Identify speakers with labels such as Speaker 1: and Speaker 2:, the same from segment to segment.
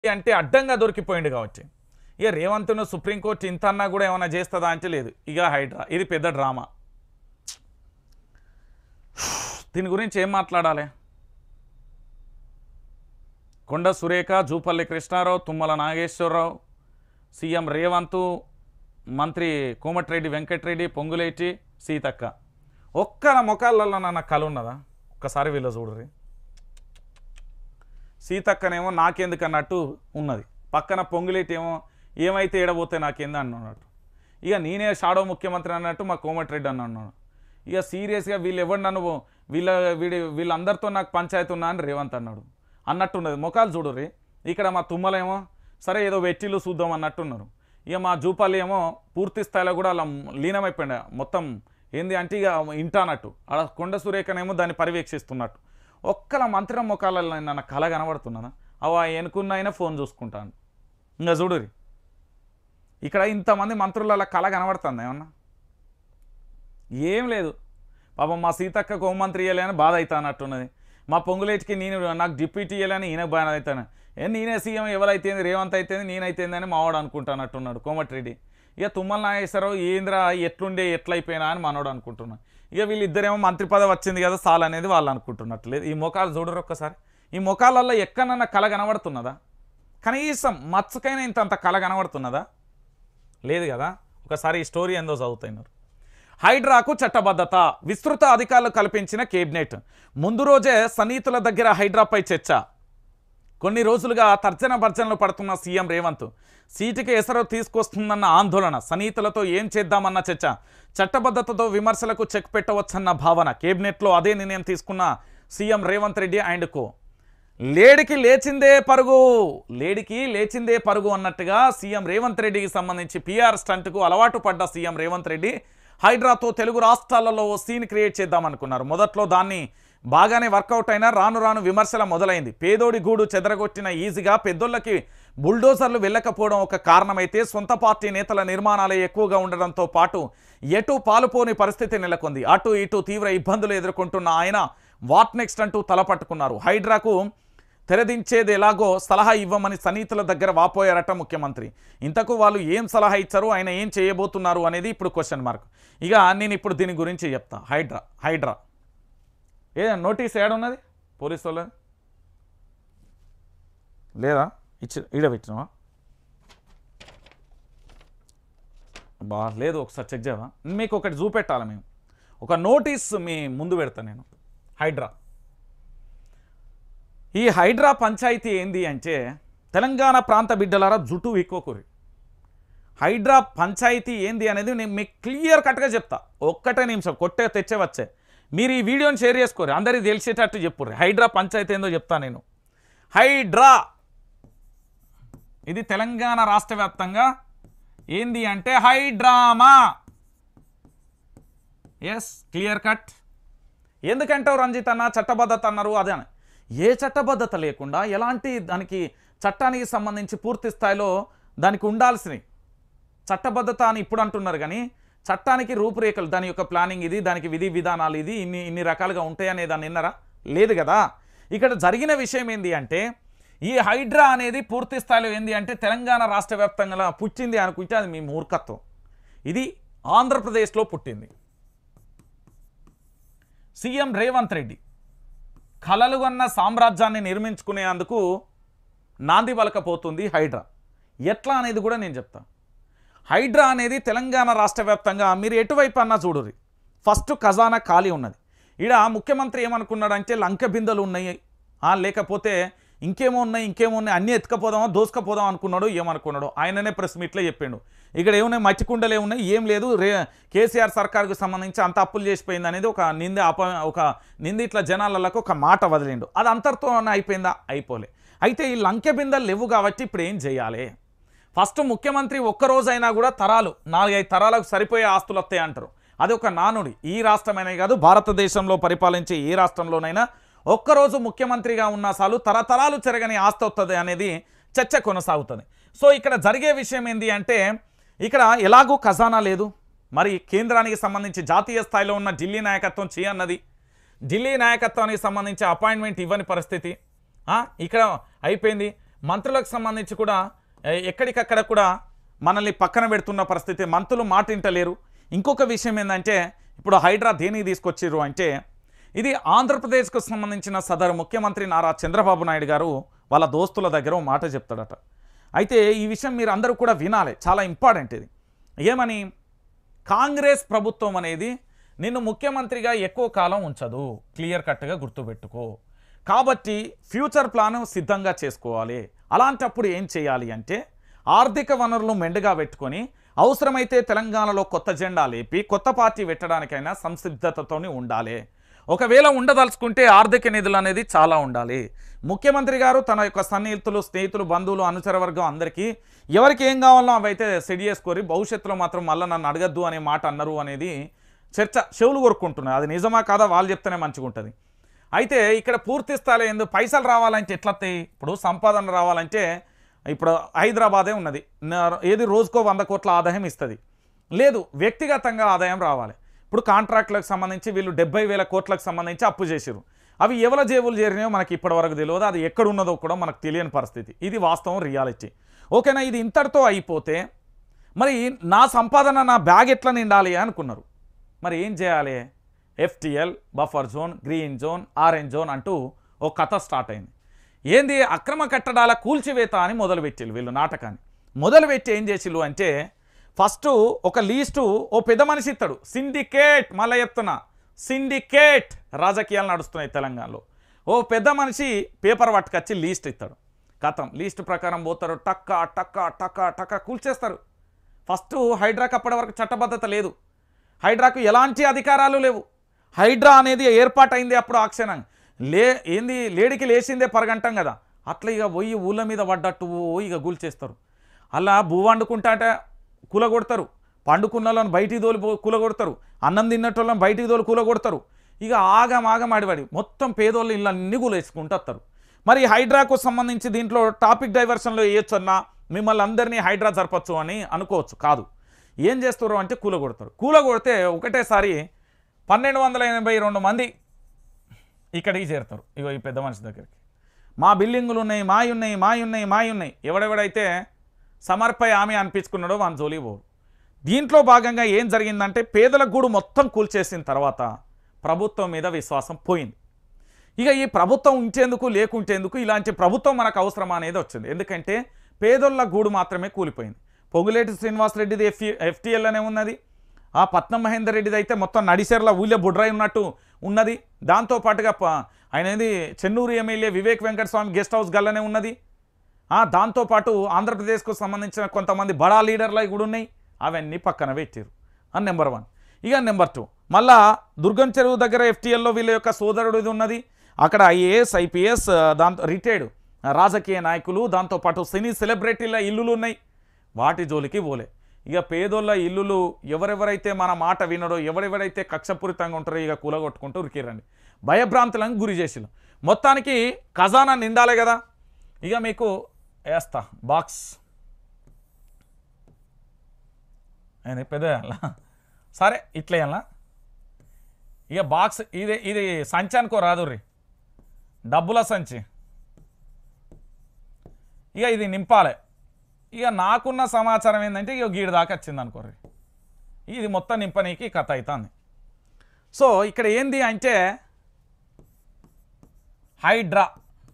Speaker 1: అంటే అడ్డంగా దొరికిపోయింది కాబట్టి ఇక రేవంత్ను సుప్రీంకోర్టు ఇంత అన్నా కూడా ఏమైనా చేస్తుందా అంటే లేదు. ఇక హైడ్రా ఇది పెద్ద డ్రామా. దీని గురించి ఏం మాట్లాడాలి? కొండ సురేఖ, జూపల్లి కృష్ణారావు, తుమ్మల నాగేశ్వరరావు, సీఎం రేవంత్, మంత్రి కోమటిరెడ్డి వెంకటరెడ్డి, పొంగులేటి, సీతక్క. ఒక్కన మొఖాలలో నా కళ ఉన్నదా? ఒక్కసారి వీళ్ళు చూడరి. సీతక్కనేమో నాకెందుకు అన్నట్టు ఉన్నది, పక్కన పొంగులేటి ఏమో ఏమైతే ఏడబోతే నాకేంది అన్నట్టు. ఇక నేనే షాడో ముఖ్యమంత్రి అన్నట్టు మా కోమటిరెడ్డి అన్నాడు. ఇక సీరియస్గా వీళ్ళు ఎవరు నన్ను వీళ్ళందరితో నాకు పంచాయతీ ఉన్నా అని రేవంత్ అన్నాడు అన్నట్టున్నది. మొఖాలు చూడరి. ఇక్కడ మా తుమ్మలేమో సరే ఏదో వెట్టిలు చూద్దాం అన్నట్టున్నారు. ఇక మా జూపాలి ఏమో పూర్తి స్థాయిలో కూడా అలా లీనమైపోయింది. మొత్తం ఏంది అంటే ఇక ఇంటానట్టు. అలా కొండ సురేఖనేమో దాన్ని పర్యవేక్షిస్తున్నట్టు. ఒక్కల మంత్రి ముఖాలలో నన్ను కళ కనబడుతున్నదా? అవ ఎనుకున్న అయినా ఫోన్ చూసుకుంటాను. ఇంకా చూడురి, ఇక్కడ ఇంతమంది మంత్రుల కళ కనబడుతుంది ఏమన్నా? ఏం లేదు. పాపం మా సీతక్క హోంమంత్రి ఇవ్వలేని బాధ అవుతానట్టున్నది. మా పొంగులేటికి నాకు డిప్యూటీ ఇవ్వలేని ఈయన బాధ అవుతాను. నేనే సీఎం ఎవరైతే రేవంత్ అయితే నేనైతేంది అని మావాడు అనుకుంటానట్టున్నాడు కోమటిరెడ్డి. ఇక తుమ్మల నాగేశ్వరరావు ఏంద్రా ఎట్లుండే ఎట్లయిపోయినా అని మనోడు అనుకుంటున్నాను. ఇక వీళ్ళిద్దరేమో మంత్రి పదవి వచ్చింది కదా సాల్ అనేది వాళ్ళు అనుకుంటున్నట్లేదు. ఈ ముఖాలు చూడరు ఒక్కసారి. ఈ ముఖాలలో ఎక్కడన్నా కళ కనబడుతున్నదా? కనీసం మచ్చకైనా ఇంత కళ కనబడుతున్నదా? లేదు కదా. ఒకసారి ఈ స్టోరీ ఏందో చదువుతున్నారు. హైడ్రాకు చట్టబద్ధత, విస్తృత అధికారులు కల్పించిన కేబినెట్. ముందు రోజే సన్నిహితుల దగ్గర హైడ్రాపై చర్చ. కొన్ని రోజులుగా తర్జన భర్జనలు పడుతున్న సీఎం రేవంత్ సీటుకి ఎసరు తీసుకొస్తుందన్న ఆందోళన, సన్నిహితులతో ఏం చేద్దామన్న చర్చ, చట్టబద్ధతతో విమర్శలకు చెక్ పెట్టవచ్చన్న భావన. కేబినెట్లో అదే నిర్ణయం తీసుకున్న CM Revanth Reddy and co. లేడికి లేచిందే పరుగు అన్నట్టుగా సీఎం రేవంత్ రెడ్డికి సంబంధించి పీఆర్ స్టంట్కు అలవాటు పడ్డ సీఎం రేవంత్ రెడ్డి హైడ్రాతో తెలుగు రాష్ట్రాలలో ఓ సీన్ క్రియేట్ చేద్దామనుకున్నారు. మొదట్లో దాన్ని బాగానే వర్కౌట్ అయినా రాను రాను విమర్శల మొదలైంది. పేదోడి గూడు చెదరగొట్టిన ఈజీగా పెద్దోళ్ళకి బుల్డోజర్లు వెళ్ళకపోవడం ఒక కారణమైతే సొంత పార్టీ నేతల నిర్మాణాలే ఎక్కువగా ఉండడంతో పాటు ఎటు పాలుపోని పరిస్థితి నెలకొంది. అటు ఇటు తీవ్ర ఇబ్బందులు ఎదుర్కొంటున్న ఆయన వాట్ నెక్స్ట్ అంటూ తలపట్టుకున్నారు. హైడ్రాకు తెరదించేది ఎలాగో సలహా ఇవ్వమని సన్నిహితుల దగ్గర వాపోయారట ముఖ్యమంత్రి. ఇంతకు వాళ్ళు ఏం సలహా ఇచ్చారు, ఆయన ఏం చేయబోతున్నారు అనేది ఇప్పుడు క్వశ్చన్ మార్క్. ఇక నేను ఇప్పుడు దీని గురించి చెప్తా. హైడ్రా నోటీస్ ఏడున్నది పోలీసు వాళ్ళది లేదా? ఈడబెట్టినవా? లేదు, ఒకసారి చెక్ చేయవా? మీకు ఒకటి చూపెట్టాలి. మేము ఒక నోటీస్ మీ ముందు పెడతా నేను. ఈ హైడ్రా పంచాయతీ ఏంది అంటే, తెలంగాణ ప్రాంత బిడ్డలారా జుట్టు ఎక్కువకూరి. హైడ్రా పంచాయతీ ఏంది అనేది నేను మీకు క్లియర్ కట్గా చెప్తా. ఒక్కటే నిమిషం కొట్టే తెచ్చేవచ్చే. మీరు ఈ వీడియోని షేర్ చేసుకోరు, అందరికీ తెలిసేటట్టు చెప్పుర్రి. హైడ్రా పంచాయతీ ఏందో చెప్తా నేను. హైడ్రా ఇది తెలంగాణ రాష్ట్ర వ్యాప్తంగా ఏంది అంటే హైడ్రామా. Yes, clear cut. ఎందుకంటావు రంజిత్ అన్న చట్టబద్ధత అన్నారు? అదే ఏ చట్టబద్ధత లేకుండా ఎలాంటి దానికి చట్టానికి సంబంధించి పూర్తి స్థాయిలో దానికి ఉండాల్సినవి చట్టబద్ధత అని ఇప్పుడు అంటున్నారు. కానీ చట్టానికి రూపురేఖలు, దాని యొక్క ప్లానింగ్ ఇది, దానికి విధి విధానాలు ఇది, ఇన్ని రకాలుగా ఉంటాయనే దాన్ని విన్నారా? లేదు కదా. ఇక్కడ జరిగిన విషయం ఏంది అంటే, ఈ హైడ్రా అనేది పూర్తి స్థాయిలో ఏంది అంటే తెలంగాణ రాష్ట్ర వ్యాప్తంగా పుట్టింది అనుకుంటే అది మీ మూర్ఖత్వం. ఇది ఆంధ్రప్రదేశ్లో పుట్టింది. సీఎం రేవంత్ రెడ్డి కలలుగన్న సామ్రాజ్యాన్ని నిర్మించుకునేందుకు నాంది పలకపోతుంది హైడ్రా. ఎట్లా అనేది కూడా నేను చెప్తా. హైడ్రా అనేది తెలంగాణ రాష్ట్ర వ్యాప్తంగా మీరు ఎటువైపు అన్నా చూడుర్రి, ఫస్ట్ ఖజానా ఖాళీ ఉన్నది. ఈడ ముఖ్యమంత్రి ఏమనుకున్నాడంటే లంక బిందెలు ఉన్నాయి, లేకపోతే ఇంకేమో ఉన్నాయి అన్నీ ఎత్తుకపోదామా దోసుకపోదాం అనుకున్నాడు. ఏమనుకున్నాడు ఆయననే ప్రెస్ మీట్లో చెప్పిండు. ఇక్కడ ఏమున్నాయి, మట్టి కుండలు ఏమున్నాయి, ఏం లేదు, కేసీఆర్ సర్కార్కు సంబంధించి అంత అప్పులు చేసిపోయింది అనేది ఒక నింది ఇట్లా జనాలకు ఒక మాట వదిలిండు. అది అంతటితో అయిపోయిందా? అయిపోలే. అయితే ఈ లంకె బిందెలు లేవు కాబట్టి ఇప్పుడు ఏం చేయాలి? ఫస్ట్ ముఖ్యమంత్రి ఒక్కరోజైనా కూడా 4-5 తరాలకు సరిపోయే ఆస్తులు వస్తాయి అంటారు. అది ఒక నానుడి. ఈ రాష్ట్రమైనా కాదు, భారతదేశంలో పరిపాలించే ఏ రాష్ట్రంలోనైనా ఒక్కరోజు ముఖ్యమంత్రిగా ఉన్న చాలు తరతరాలు చెరగని ఆస్తి వస్తుంది అనేది చర్చ కొనసాగుతుంది. సో ఇక్కడ జరిగే విషయం ఏంటి అంటే, ఇక్కడ ఎలాగూ ఖజానా లేదు. మరి కేంద్రానికి సంబంధించి జాతీయ స్థాయిలో ఉన్న ఢిల్లీ నాయకత్వం చేయన్నది, ఢిల్లీ నాయకత్వానికి సంబంధించి అపాయింట్మెంట్ ఇవ్వని పరిస్థితి ఇక్కడ అయిపోయింది. మంత్రులకు సంబంధించి కూడా ఎక్కడికక్కడ కూడా మనల్ని పక్కన పెడుతున్న పరిస్థితి, మంత్రులు మాట వింటలేరు. ఇంకొక విషయం ఏంటంటే ఇప్పుడు హైడ్రా దేనికి తీసుకొచ్చిర్రు అంటే ఇది ఆంధ్రప్రదేశ్కు సంబంధించిన సదరు ముఖ్యమంత్రి నారా చంద్రబాబు నాయుడు గారు వాళ్ళ దోస్తుల దగ్గర ఓ మాట చెప్తాడట. అయితే ఈ విషయం మీరు అందరూ కూడా వినాలి, చాలా ఇంపార్టెంట్ ఇది. ఏమని, కాంగ్రెస్ ప్రభుత్వం అనేది నిన్ను ముఖ్యమంత్రిగా ఎక్కువ కాలం ఉంచదు, క్లియర్ కట్గా గుర్తుపెట్టుకో. కాబట్టి ఫ్యూచర్ ప్లాన్ సిద్ధంగా చేసుకోవాలి. అలాంటప్పుడు ఏం చేయాలి అంటే ఆర్థిక వనరులు మెండుగా పెట్టుకొని అవసరమైతే తెలంగాణలో కొత్త జెండా లేపి కొత్త పార్టీ పెట్టడానికైనా సంసిద్ధతతోని ఉండాలి. ఒకవేళ ఉండదలుచుకుంటే ఆర్థిక నిధులు అనేది చాలా ఉండాలి. ముఖ్యమంత్రి గారు తన యొక్క సన్నిహితులు, స్నేహితులు, బంధువులు, అనుచర వర్గం అందరికీ ఎవరికి ఏం కావాలో అవైతే సెట్ చేసుకోరి, భవిష్యత్తులో మాత్రం మళ్ళీ నన్ను అడగద్దు అనే మాట అన్నారు అనేది చర్చ చెవులు కొరుక్కుంటున్నాయి. అది నిజమా కాదా వాళ్ళు చెప్తేనే మంచిగా ఉంటుంది. అయితే ఇక్కడ పూర్తి స్థాయిలో ఎందుకు పైసలు రావాలంటే ఎట్లా వస్తాయి? ఇప్పుడు సంపాదన రావాలంటే ఇప్పుడు హైదరాబాదే ఉన్నది, ఏది రోజుకో 100 కోట్ల ఆదాయం ఇస్తుంది. లేదు, వ్యక్తిగతంగా ఆదాయం రావాలి. ఇప్పుడు కాంట్రాక్టులకు సంబంధించి వీళ్ళు 70,000 కోట్లకు సంబంధించి అప్పు చేసిరు. అవి ఎవరి జేబులు చేరినాయో మనకి ఇప్పటివరకు తెలియదు, అది ఎక్కడున్నదో కూడా మనకు తెలియని పరిస్థితి. ఇది వాస్తవం, రియాలిటీ. ఓకేనా? ఇది ఇంతటితో అయిపోతే మరి నా సంపాదన నా బ్యాగ్ ఎట్లా నిండాలి అనుకున్నారు. మరి ఏం చేయాలి? FTL, buffer zone, green zone, orange zone అంటూ ఓ కథ స్టార్ట్ అయింది. ఏంది, అక్రమ కట్టడాల కూల్చివేత అని మొదలుపెట్టిళ్ళు వీళ్ళు నాటకాన్ని. మొదలుపెట్టి ఏం చేసిళ్ళు అంటే ఫస్ట్ ఒక లీస్టు ఓ పెద్ద మనిషి ఇస్తాడు. సిండికేట్, మళ్ళీ చెప్తున్నా, సిండికేట్ రాజకీయాలు నడుస్తున్నాయి తెలంగాణలో. ఓ పెద్ద మనిషి పేపర్ పట్టుకొచ్చి లీస్ట్ ఇస్తాడు. కథం లీస్ట్ ప్రకారం పోతారు, టక్క టక్క టక్క టక్క కూల్చేస్తారు. ఫస్ట్ హైడ్రాకు అప్పటి వరకు చట్టబద్ధత లేదు, హైడ్రాకు ఎలాంటి అధికారాలు లేవు. హైడ్రా అనేది ఏర్పాటైంది అప్పుడు ఆక్షణంగా ఏంది లేడికి లేచిందే పరగంటాం కదా, అట్లా ఇక పోయి ఊళ్ళ మీద పడ్డట్టు ఇక కూల్చేస్తారు. అలా భూ వండుకుంటాట కూలగొడతారు, పండుకున్న వాళ్ళని బయటికి తోలి కూలగొడతారు, అన్నం తిన్నట్టోళ్ళని బయటికి తోలి కూలగొడతారు. ఇక ఆగం ఆడివాడి మొత్తం పేదోళ్ళు ఇళ్ళ అన్ని కూలేసుకుంటూ వస్తారు. మరి హైడ్రాకు సంబంధించి దీంట్లో టాపిక్ డైవర్షన్లో వేయొచ్చన్నా మిమ్మల్ని అందరినీ హైడ్రా జరపచ్చు అని అనుకోవచ్చు. కాదు, ఏం చేస్తారు అంటే కూలగొడతారు. కూలగొడితే ఒకటేసారి 1282 మంది ఇక్కడికి చేరుతారు. ఇగో ఈ పెద్ద మనిషి దగ్గరికి, మా బిల్డింగులు ఉన్నాయి, మాయున్నాయి. ఎవడెవడైతే సమర్పై ఆమె అనిపించుకున్నాడో వాని జోలి పోరు. దీంట్లో భాగంగా ఏం జరిగిందంటే పేదల గూడు మొత్తం కూల్చేసిన తర్వాత ప్రభుత్వం మీద విశ్వాసం పోయింది. ఇక ఈ ప్రభుత్వం ఉంచేందుకు లేకుంటేందుకు ఇలాంటి ప్రభుత్వం మనకు అవసరమా అనేది వచ్చింది. ఎందుకంటే పేదోళ్ళ గూడు మాత్రమే కూలిపోయింది. పొంగులేటి శ్రీనివాసరెడ్డిది ఎఫ్టీఎల్ అనే ఉన్నది, ఆ పట్నం మహేందర్ రెడ్డిది అయితే మొత్తం నడిసేర్ల ఊళ్ళో బుడ్రాయి ఉన్నట్టు ఉన్నది. దాంతోపాటుగా ఆయనది Chennur MLA Vivek Venkataswamy guest house గల్లనే ఉన్నది. దాంతోపాటు ఆంధ్రప్రదేశ్కు సంబంధించిన కొంతమంది బడా లీడర్లు కూడా ఉన్నాయి, అవన్నీ పక్కన పెట్టారు అని నెంబర్ 1. ఇక నెంబర్ 2 మళ్ళా దుర్గం చెరువు దగ్గర ఎఫ్టీఎల్లో వీళ్ళ యొక్క సోదరుడిది ఉన్నది. అక్కడ ఐఏఎస్, ఐపీఎస్, దాంతో రిటైర్డ్ రాజకీయ నాయకులు, దాంతోపాటు సినీ సెలబ్రిటీల ఇల్లులు ఉన్నాయి. వాటి జోలికి పోలే. ఇక పేదోళ్ళ ఇల్లులు ఎవరెవరైతే మన మాట వినడో, ఎవరెవరైతే కక్షపూరితంగా ఉంటారో ఇక కూలగొట్టుకుంటూ ఉరికిరండి, భయభ్రాంతులను గురి చేసిలు. మొత్తానికి ఖజానా నిండాలి కదా. ఇక మీకు వేస్తా బాక్స్ అయింది పెద్ద సరే ఇట్లా వేయాలా. ఇక బాక్స్ ఇది సంచి అనుకో రాదుర్రి, డబ్బుల సంచి. ఇక ఇది నింపాలి. ఇక నాకున్న సమాచారం ఏంటంటే ఇక గీడు దాకా వచ్చింది అనుకోర్రి, ఇది మొత్తం నింపనీకి కథ అవుతుంది. సో ఇక్కడ ఏంది అంటే హైడ్రా,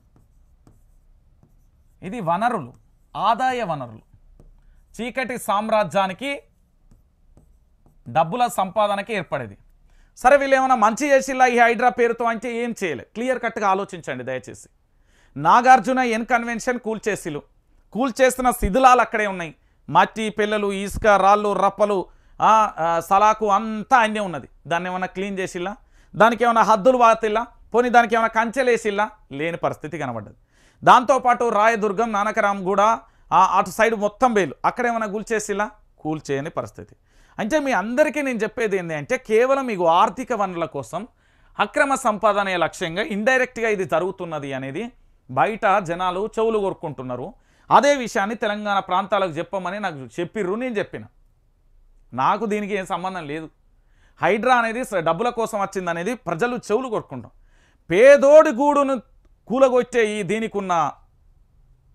Speaker 1: ఇది వనరులు, ఆదాయ వనరులు, చీకటి సామ్రాజ్యానికి డబ్బుల సంపాదనకి ఏర్పడేది. సరే వీళ్ళు ఏమైనా మంచి చేసిలా ఈ హైడ్రా పేరుతో అంటే ఏం చేయలేదు. క్లియర్ కట్గా ఆలోచించండి దయచేసి. నాగార్జున ఎన్ కన్వెన్షన్ కూల్చేస్తున్న శిథిలాలు అక్కడే ఉన్నాయి. మట్టి పిల్లలు, ఇసుక, రాళ్ళు, రప్పలు, సలాకు అంతా అన్నీ ఉన్నది. దాన్ని ఏమైనా క్లీన్ చేసిల్లా? దానికి ఏమైనా హద్దులు వాతిల్లా? పోనీ దానికి ఏమైనా కంచెలేసిల్లా? లేని పరిస్థితి కనబడ్డది. దాంతోపాటు రాయదుర్గం, నానకరాం కూడా అటు సైడ్ మొత్తం వేలు అక్కడ ఏమైనా కూల్చేసిల్లా? కూల్చేయని పరిస్థితి. అంటే మీ అందరికీ నేను చెప్పేది ఏంటి అంటే కేవలం మీకు ఆర్థిక వనరుల కోసం అక్రమ సంపాదన లక్ష్యంగా ఇండైరెక్ట్గా ఇది జరుగుతున్నది అనేది బయట జనాలు చెవులు కొరుక్కుంటున్నారు. అదే విషయాన్ని తెలంగాణ ప్రాంతాలకు చెప్పమని నాకు చెప్పిర్రు, నేను చెప్పిన. నాకు దీనికి ఏం సంబంధం లేదు. హైడ్రా అనేది డబ్బుల కోసం వచ్చిందనేది ప్రజలు చెవులు కొరుక్కుంటాం. పేదోడి గూడును కూలగొచ్చే ఈ దీనికి ఉన్న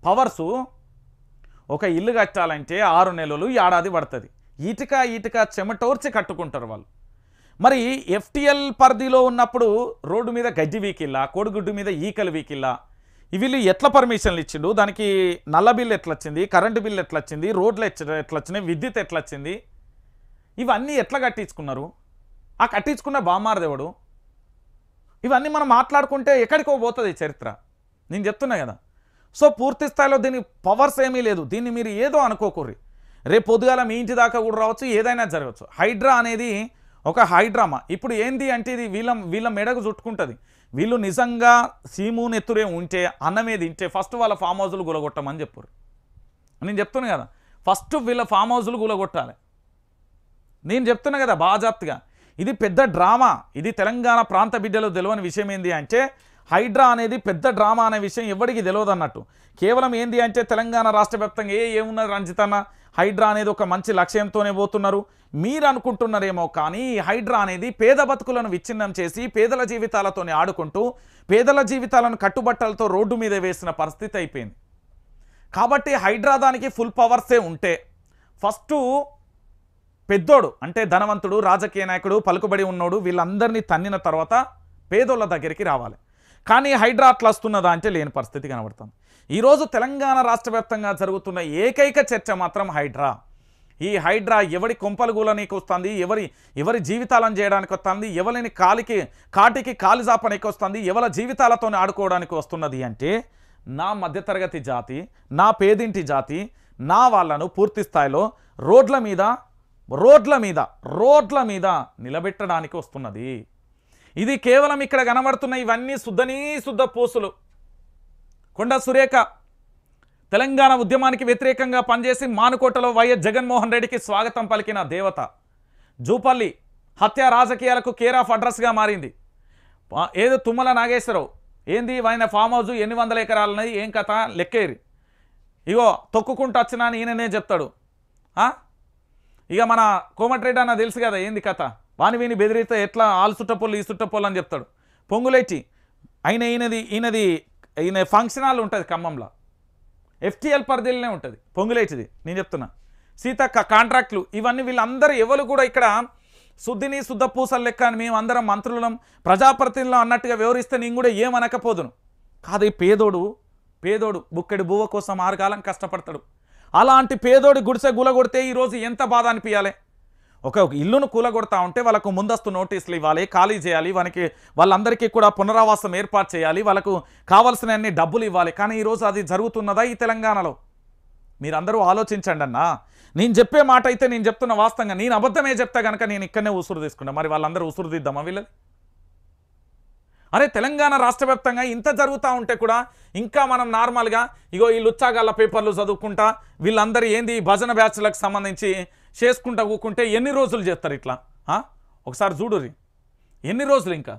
Speaker 1: పవర్సు ఒక ఇల్లు కట్టాలంటే 6 నెలలు ఏడాది పడుతుంది. ఇటుక చెమటోర్చి కట్టుకుంటారు వాళ్ళు. మరి ఎఫ్టీఎల్ పరిధిలో ఉన్నప్పుడు రోడ్డు మీద గడ్డి వీకిల్లా, కోడిగుడ్డు మీద ఈకలు వీకిల్లా, వీళ్ళు ఎట్లా పర్మిషన్లు ఇచ్చిండు, దానికి నల్ల బిల్లు ఎట్లా వచ్చింది, కరెంటు బిల్లు ఎట్లా వచ్చింది, రోడ్లు ఎట్లా వచ్చినాయి, విద్యుత్ ఎట్లా వచ్చింది, ఇవన్నీ ఎట్లా కట్టించుకున్నారు, ఆ కట్టించుకున్న బామ్మారదేవుడు, ఇవన్నీ మనం మాట్లాడుకుంటే ఎక్కడికో పోతుంది చరిత్ర. నేను చెప్తున్నా కదా. సో పూర్తి స్థాయిలో దీనికి పవర్స్ ఏమీ లేదు. దీన్ని మీరు ఏదో అనుకోకూర్రి, రేపు పొద్దుగాల మీ ఇంటి దాకా కూడా రావచ్చు, ఏదైనా జరగవచ్చు. హైడ్రా అనేది ఒక హైడ్రామా. ఇప్పుడు ఏంది అంటే ఇది వీళ్ళ మెడకు చుట్టుకుంటుంది. వీళ్ళు నిజంగా సీమూన్ ఎత్తురే ఉంటే అన్నమే తింటే ఫస్ట్ వాళ్ళ ఫామ్ హౌజులు గులగొట్టమని చెప్పారు. నేను చెప్తున్నా కదా, ఫస్ట్ వీళ్ళ ఫామ్ హౌజులు గులగొట్టాలి. నేను చెప్తున్నా కదా బాజాప్తిగా. ఇది పెద్ద డ్రామా. ఇది తెలంగాణ ప్రాంత బిడ్డలు తెలియని విషయం ఏంది అంటే హైడ్రా అనేది పెద్ద డ్రామా అనే విషయం ఎవరికి తెలియదు అన్నట్టు. కేవలం ఏంది అంటే తెలంగాణ రాష్ట్ర వ్యాప్తంగా ఏమున్నది రంజితన్న, హైడ్రా అనేది ఒక మంచి లక్ష్యంతోనే పోతున్నారు మీరు అనుకుంటున్నారేమో. కానీ ఈ హైడ్రా అనేది పేద బతుకులను విచ్ఛిన్నం చేసి పేదల జీవితాలతోనే ఆడుకుంటూ పేదల జీవితాలను కట్టుబట్టలతో రోడ్డు మీద వేసిన పరిస్థితి అయిపోయింది. కాబట్టి హైడ్రా దానికి ఫుల్ పవర్సే ఉంటే ఫస్టు పెద్దోడు అంటే ధనవంతుడు, రాజకీయ నాయకుడు, పలుకుబడి ఉన్నోడు వీళ్ళందరినీ తన్నిన తర్వాత పేదోళ్ళ దగ్గరికి రావాలి. కానీ హైడ్రా అట్లా వస్తున్నదా అంటే లేని పరిస్థితి కనబడుతుంది. ఈరోజు తెలంగాణ రాష్ట్ర వ్యాప్తంగా జరుగుతున్న ఏకైక చర్చ మాత్రం హైడ్రా. ఈ హైడ్రా ఎవరి కొంపలుగూలనీకి వస్తుంది, ఎవరి జీవితాలను చేయడానికి వస్తుంది, ఎవరిని కాటికి కాలి జాపనీకి వస్తుంది, ఎవరి జీవితాలతో ఆడుకోవడానికి వస్తున్నది అంటే నా మధ్యతరగతి జాతి, నా పేదింటి జాతి, నా వాళ్ళను పూర్తి స్థాయిలో రోడ్ల మీద నిలబెట్టడానికి వస్తున్నది. ఇది కేవలం ఇక్కడ కనబడుతున్న ఇవన్నీ శుద్ధ పోసులు. కొండ సురేఖ తెలంగాణ ఉద్యమానికి వ్యతిరేకంగా పనిచేసి మానుకోటలో వైఎస్ జగన్మోహన్ రెడ్డికి స్వాగతం పలికిన దేవత. జూపల్లి హత్య రాజకీయాలకు కేర్ ఆఫ్ అడ్రస్గా మారింది. ఏదో తుమ్మల నాగేశ్వరరావు ఏంది ఆయన ఫామ్ హౌస్ 800 ఎకరాలన్నది ఏం కథ లెక్కేరి, ఇగో తొక్కుకుంటూ వచ్చినా ఈయననే చెప్తాడు. ఇక మన కోమటిరెడ్డి అన్న తెలుసు కదా ఏంది కథ, వాని బెదిరితే ఎట్లా ఆలు చుట్టపోళ్ళు ఈ చుట్టపోళ్ళు అని చెప్తాడు. పొంగులేటి ఈయన ఫంక్షన్ హాల్ ఉంటుంది ఖమ్మంలో, ఎఫ్టీఎల్ పరిధిలోనే ఉంటుంది పొంగులేటిది. నేను చెప్తున్నా సీతక్క కాంట్రాక్ట్లు ఇవన్నీ వీళ్ళందరూ ఎవరు కూడా ఇక్కడ శుద్ధ పూసలు లెక్క అని మేము అందరం మంత్రులం ప్రజాప్రతినిధులం అన్నట్టుగా వివరిస్తే నేను కూడా ఏమనకపోదును. కాదు, పేదోడు బుక్కెడు బువ్వ కోసం 6 కాలం కష్టపడతాడు. అలాంటి పేదోడి గుడిసె కూలగొడితే ఈరోజు ఎంత బాధ అనిపించాలి. ఒక ఇల్లును కూలగొడతా ఉంటే వాళ్ళకు ముందస్తు నోటీసులు ఇవ్వాలి, ఖాళీ చేయాలి, వాళ్ళందరికీ కూడా పునరావాసం ఏర్పాటు చేయాలి, వాళ్ళకు కావాల్సిన అన్ని డబ్బులు ఇవ్వాలి. కానీ ఈరోజు అది జరుగుతున్నదా ఈ తెలంగాణలో? మీరందరూ ఆలోచించండి అన్నా. నేను చెప్పే మాట అయితే నేను చెప్తున్న వాస్తవంగా, నేను అబద్ధమే చెప్తా కనుక నేను ఇక్కడనే ఉసురు తీసుకున్నా. మరి వాళ్ళందరూ ఉసురు తీద్దామా వీళ్ళది? అరే తెలంగాణ రాష్ట్ర వ్యాప్తంగా ఇంత జరుగుతూ ఉంటే కూడా ఇంకా మనం నార్మల్గా ఇగో ఈ లుచ్చాగాళ్ళ పేపర్లు చదువుకుంటా వీళ్ళందరూ ఏంది భజన బ్యాచ్లకు సంబంధించి చేసుకుంటా కూకుంటే ఎన్ని రోజులు చేస్తారు ఇట్లా? ఒకసారి చూడుర్రి ఎన్ని రోజులు ఇంకా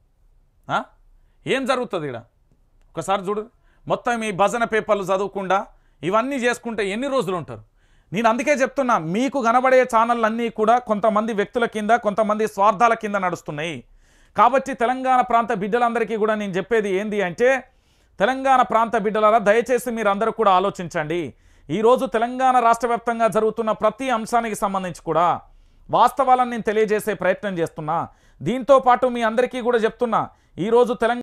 Speaker 1: ఏం జరుగుతుంది ఇక్కడ ఒకసారి చూడు. మొత్తం ఈ భజన పేపర్లు చదువుకుండా ఇవన్నీ చేసుకుంటే ఎన్ని రోజులు ఉంటారు? నేను అందుకే చెప్తున్నా, మీకు కనబడే ఛానళ్ళన్నీ కూడా కొంతమంది వ్యక్తుల కింద, కొంతమంది స్వార్థాల కింద నడుస్తున్నాయి. కాబట్టి తెలంగాణ ప్రాంత బిడ్డలందరికీ కూడా నేను చెప్పేది ఏంది అంటే, తెలంగాణ ప్రాంత బిడ్డలారా దయచేసి మీరు అందరూ కూడా ఆలోచించండి. ఈరోజు తెలంగాణ రాష్ట్ర వ్యాప్తంగా జరుగుతున్న ప్రతి అంశానికి సంబంధించి కూడా వాస్తవాలను నేను తెలియజేసే ప్రయత్నం చేస్తున్నా. దీంతో పాటు మీ అందరికీ కూడా చెప్తున్నా, ఈరోజు తెలంగాణ